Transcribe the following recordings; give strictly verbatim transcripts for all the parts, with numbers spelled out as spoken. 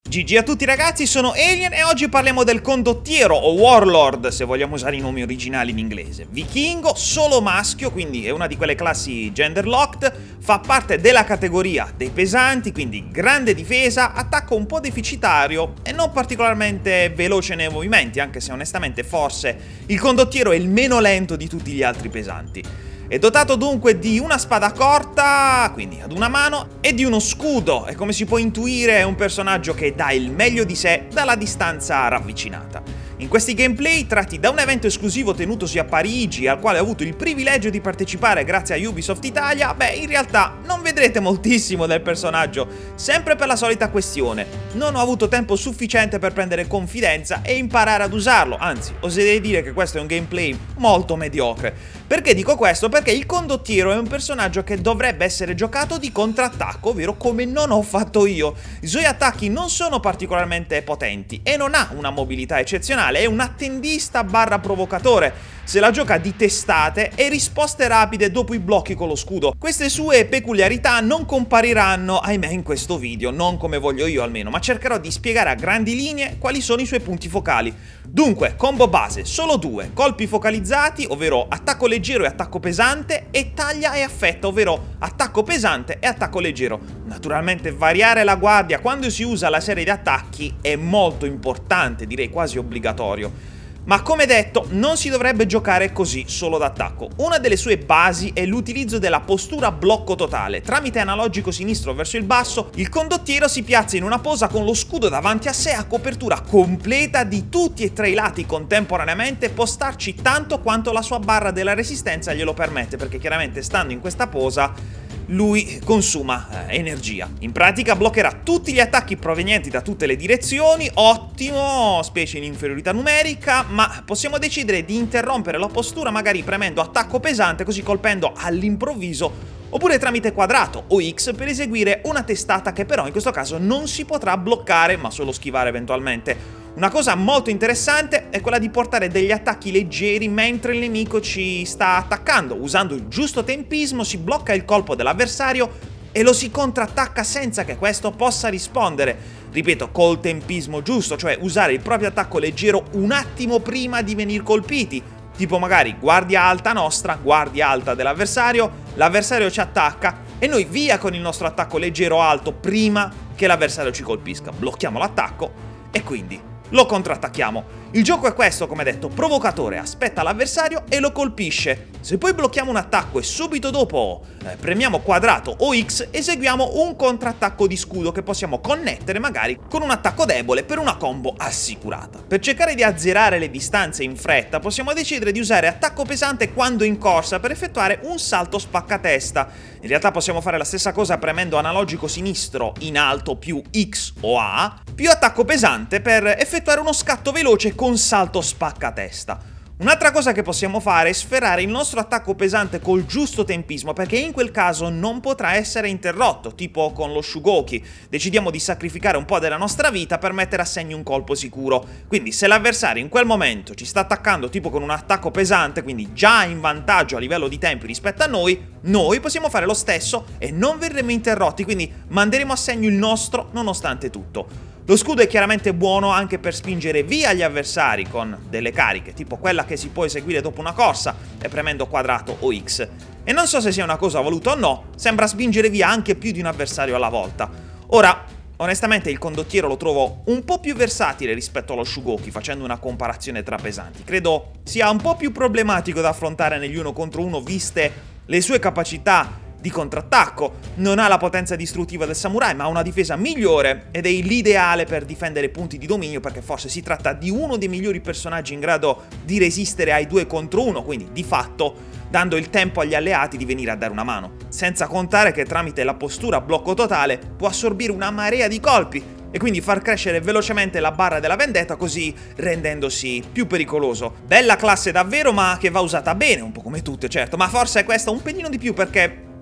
G G a tutti ragazzi, sono Alien e oggi parliamo del condottiero o warlord, se vogliamo usare i nomi originali in inglese. Vichingo, solo maschio, quindi è una di quelle classi gender locked, fa parte della categoria dei pesanti, quindi grande difesa, attacco un po' deficitario e non particolarmente veloce nei movimenti, anche se onestamente forse il condottiero è il meno lento di tutti gli altri pesanti. È dotato dunque di una spada corta, quindi ad una mano, e di uno scudo, e come si può intuire è un personaggio che dà il meglio di sé dalla distanza ravvicinata. In questi gameplay, tratti da un evento esclusivo tenutosi a Parigi, al quale ho avuto il privilegio di partecipare grazie a Ubisoft Italia, beh, in realtà non vedrete moltissimo del personaggio, sempre per la solita questione. Non ho avuto tempo sufficiente per prendere confidenza e imparare ad usarlo, anzi, oserei dire che questo è un gameplay molto mediocre. Perché dico questo? Perché il condottiero è un personaggio che dovrebbe essere giocato di contrattacco, ovvero come non ho fatto io. I suoi attacchi non sono particolarmente potenti e non ha una mobilità eccezionale, è un attendista barra provocatore. Se la gioca di testate e risposte rapide dopo i blocchi con lo scudo. Queste sue peculiarità non compariranno, ahimè, in questo video, non come voglio io almeno, ma cercherò di spiegare a grandi linee quali sono i suoi punti focali. Dunque, combo base, solo due, colpi focalizzati, ovvero attacco leggero e attacco pesante, e taglia e affetta, ovvero attacco pesante e attacco leggero. Naturalmente variare la guardia quando si usa la serie di attacchi è molto importante, direi quasi obbligatorio. Ma come detto, non si dovrebbe giocare così, solo d'attacco. Una delle sue basi è l'utilizzo della postura blocco totale. Tramite analogico sinistro verso il basso, il condottiero si piazza in una posa con lo scudo davanti a sé a copertura completa di tutti e tre i lati contemporaneamente e può starci tanto quanto la sua barra della resistenza glielo permette, perché chiaramente stando in questa posa lui consuma eh, energia. In pratica bloccherà tutti gli attacchi provenienti da tutte le direzioni, ottimo, specie in inferiorità numerica, ma possiamo decidere di interrompere la postura magari premendo attacco pesante, così colpendo all'improvviso, oppure tramite quadrato o X per eseguire una testata che però in questo caso non si potrà bloccare, ma solo schivare eventualmente. Una cosa molto interessante è quella di portare degli attacchi leggeri mentre il nemico ci sta attaccando. Usando il giusto tempismo si blocca il colpo dell'avversario e lo si contrattacca senza che questo possa rispondere. Ripeto, col tempismo giusto, cioè usare il proprio attacco leggero un attimo prima di venir colpiti. Tipo magari guardia alta nostra, guardia alta dell'avversario, l'avversario ci attacca e noi via con il nostro attacco leggero alto prima che l'avversario ci colpisca. Blocchiamo l'attacco e quindi lo contrattacchiamo. Il gioco è questo, come detto, provocatore, aspetta l'avversario e lo colpisce. Se poi blocchiamo un attacco e subito dopo eh, premiamo quadrato o X, eseguiamo un contrattacco di scudo che possiamo connettere magari con un attacco debole per una combo assicurata. Per cercare di azzerare le distanze in fretta, possiamo decidere di usare attacco pesante quando in corsa per effettuare un salto spaccatesta. In realtà possiamo fare la stessa cosa premendo analogico sinistro in alto più X o A, più attacco pesante per effettuare uno scatto veloce con salto spaccatesta. Un'altra cosa che possiamo fare è sferrare il nostro attacco pesante col giusto tempismo, perché in quel caso non potrà essere interrotto, tipo con lo Shugoki. Decidiamo di sacrificare un po' della nostra vita per mettere a segno un colpo sicuro. Quindi se l'avversario in quel momento ci sta attaccando tipo con un attacco pesante, quindi già in vantaggio a livello di tempi rispetto a noi, noi possiamo fare lo stesso e non verremo interrotti, quindi manderemo a segno il nostro nonostante tutto. Lo scudo è chiaramente buono anche per spingere via gli avversari con delle cariche, tipo quella che si può eseguire dopo una corsa e premendo quadrato o X. E non so se sia una cosa voluta o no, sembra spingere via anche più di un avversario alla volta. Ora, onestamente il condottiero lo trovo un po' più versatile rispetto allo Shugoki, facendo una comparazione tra pesanti. Credo sia un po' più problematico da affrontare negli uno contro uno viste le sue capacità di contrattacco. Non ha la potenza distruttiva del samurai, ma ha una difesa migliore ed è l'ideale per difendere punti di dominio, perché forse si tratta di uno dei migliori personaggi in grado di resistere ai due contro uno, quindi di fatto dando il tempo agli alleati di venire a dare una mano. Senza contare che tramite la postura blocco totale può assorbire una marea di colpi e quindi far crescere velocemente la barra della vendetta, così rendendosi più pericoloso. Bella classe davvero, ma che va usata bene, un po' come tutte certo, ma forse questa un pelino di più perché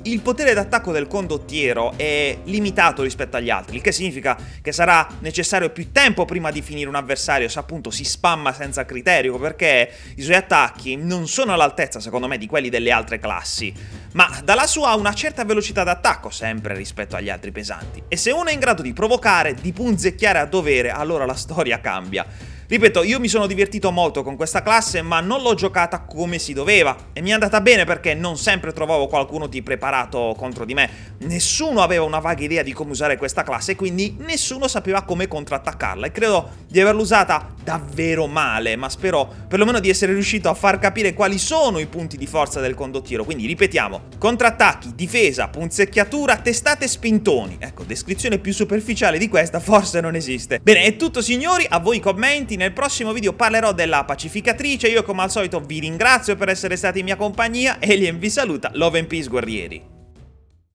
il potere d'attacco del condottiero è limitato rispetto agli altri, il che significa che sarà necessario più tempo prima di finire un avversario se appunto si spamma senza criterio, perché i suoi attacchi non sono all'altezza secondo me di quelli delle altre classi, ma dalla sua ha una certa velocità d'attacco sempre rispetto agli altri pesanti, e se uno è in grado di provocare, di punzecchiare a dovere, allora la storia cambia. Ripeto, io mi sono divertito molto con questa classe, ma non l'ho giocata come si doveva, e mi è andata bene perché non sempre trovavo qualcuno di preparato contro di me. Nessuno aveva una vaga idea di come usare questa classe, e quindi nessuno sapeva come contrattaccarla, e credo di averla usata davvero male, ma spero perlomeno di essere riuscito a far capire quali sono i punti di forza del condottiero. Quindi ripetiamo: contrattacchi, difesa, punzecchiatura, testate, spintoni. Ecco, descrizione più superficiale di questa forse non esiste. Bene, è tutto signori, a voi i commenti. Nel prossimo video parlerò della pacificatrice. Io come al solito vi ringrazio per essere stati in mia compagnia. Alien vi saluta, love and peace guerrieri.